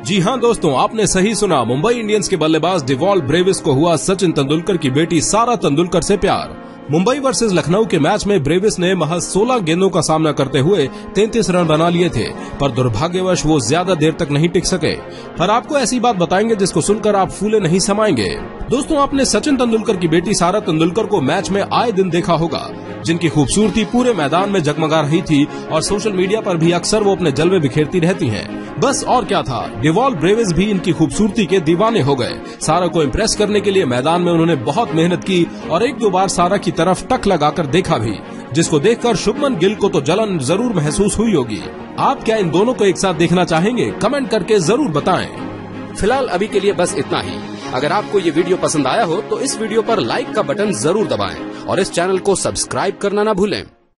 जी हां दोस्तों, आपने सही सुना। मुंबई इंडियंस के बल्लेबाज डेवॉल ब्रेविस को हुआ सचिन तेंदुलकर की बेटी सारा तेंदुलकर से प्यार। मुंबई वर्सेस लखनऊ के मैच में ब्रेविस ने महज 16 गेंदों का सामना करते हुए 33 रन बना लिए थे, पर दुर्भाग्यवश वो ज्यादा देर तक नहीं टिक सके। पर आपको ऐसी बात बताएंगे जिसको सुनकर आप फूले नहीं समाएंगे। दोस्तों, आपने सचिन तेंदुलकर की बेटी सारा तेंदुलकर को मैच में आए दिन देखा होगा, जिनकी खूबसूरती पूरे मैदान में जगमगा रही थी और सोशल मीडिया पर भी अक्सर वो अपने जलवे बिखेरती रहती हैं। बस और क्या था, डेवॉल ब्रेविस भी इनकी खूबसूरती के दीवाने हो गए। सारा को इम्प्रेस करने के लिए मैदान में उन्होंने बहुत मेहनत की और एक दो बार सारा की तरफ टक लगाकर देखा भी, जिसको देखकर शुभमन गिल को तो जलन जरूर महसूस हुई होगी। आप क्या इन दोनों को एक साथ देखना चाहेंगे? कमेंट करके जरूर बताएं। फिलहाल अभी के लिए बस इतना ही। अगर आपको ये वीडियो पसंद आया हो तो इस वीडियो पर लाइक का बटन जरूर दबाएं और इस चैनल को सब्सक्राइब करना ना भूलें।